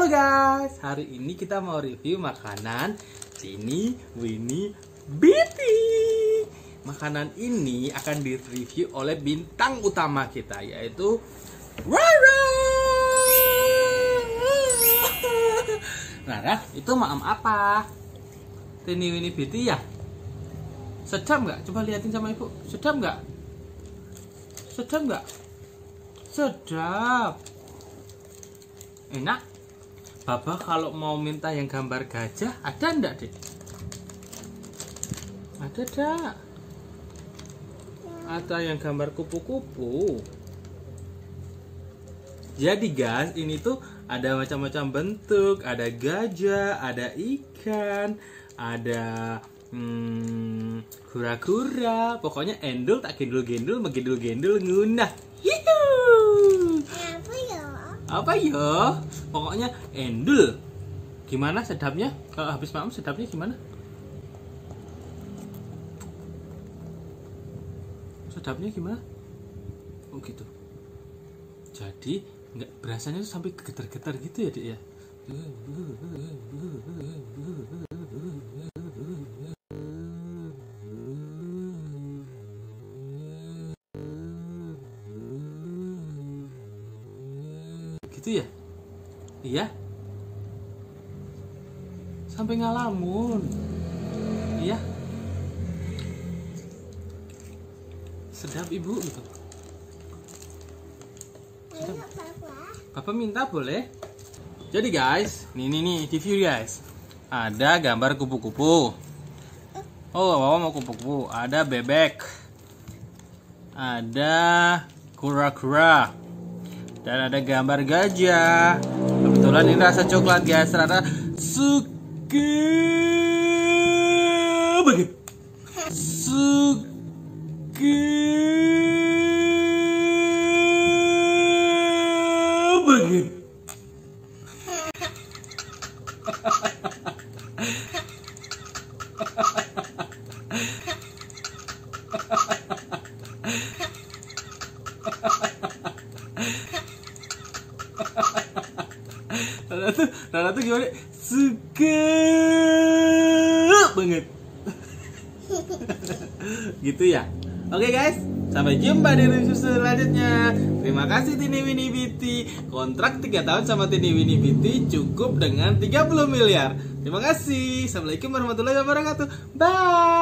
Halo guys, hari ini kita mau review makanan Tiny Weeny Bitty. Makanan ini akan direview oleh bintang utama kita, yaitu Rara. Rara, itu maam apa? Tiny Weeny Bitty ya? Sedap nggak? Coba liatin sama ibu. Sedap nggak? Sedap nggak? Sedap. Enak. Baba kalau mau minta yang gambar gajah, ada enggak, Dek? Ada enggak? Ada yang gambar kupu-kupu. Jadi guys, ini tuh ada macam-macam bentuk. Ada gajah, ada ikan, ada kura-kura. Pokoknya endul tak gendul-gendul, megendul-gendul ngunah. Apa ya? Pokoknya endul. Gimana sedapnya? Kalau habis makan sedapnya gimana? Sedapnya gimana? Oh gitu. Jadi nggak berasanya tuh sampai getar-getar gitu ya, Dek ya? Gitu ya? Iya? Sampai ngalamun. Iya? Sedap ibu gitu. Sedap. Papa minta boleh? Jadi guys, nih di view guys. Ada gambar kupu-kupu. Oh, Papa mau kupu-kupu. Ada bebek. Ada kura-kura. Dan ada gambar gajah. Kebetulan ini rasa coklat guys. Rara suka banget. Suka banget. Rara tuh gimana? Suka banget. Gitu ya. Oke guys, sampai jumpa di review selanjutnya. Terima kasih Tiny Weeny Bitty. Kontrak 3 tahun sama Tiny Weeny Bitty cukup dengan 30 miliar. Terima kasih. Assalamualaikum warahmatullahi wabarakatuh. Bye.